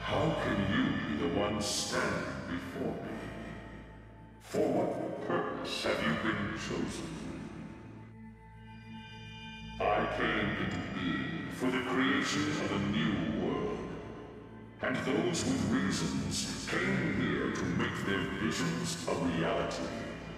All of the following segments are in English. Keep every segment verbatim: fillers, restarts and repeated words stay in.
How can you be the one standing before me? For what purpose have you been chosen? I came into being for the creation of a new world. And those with reasons came here to make their visions a reality.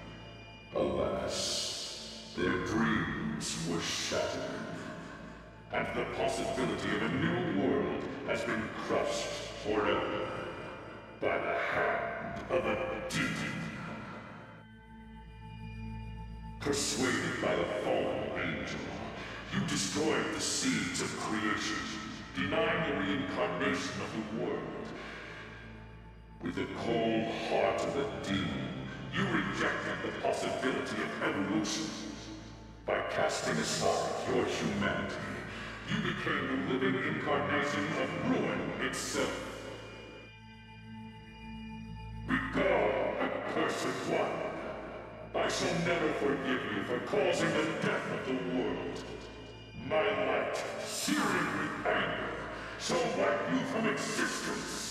Alas, their dreams were shattered. And the possibility of a new world has been crushed forever by the hand of a demon. Persuaded by the fallen angel, you destroyed the seeds of creation, denying the reincarnation of the world. With the cold heart of a demon, you rejected the possibility of evolution. By casting aside your humanity, you became the living incarnation of ruin itself. Begone, accursed one! I shall never forgive you for causing the death of the world. My light, searing with anger, shall wipe you from existence.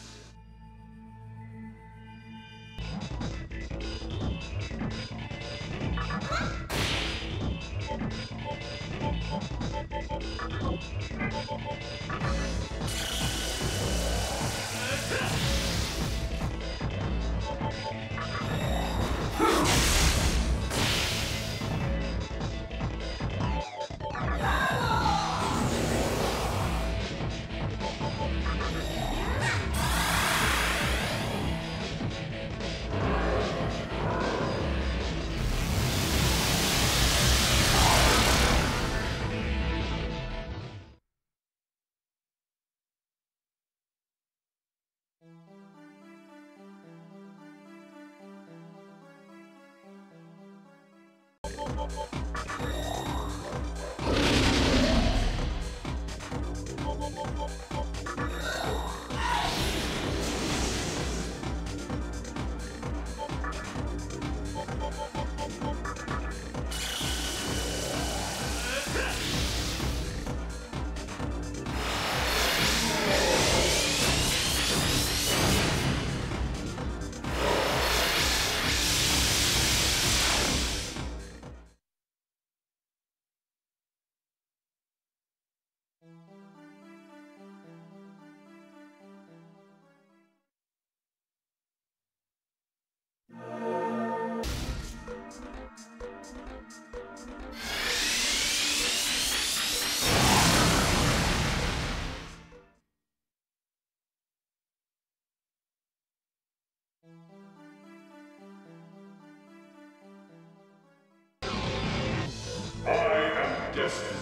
Destiny.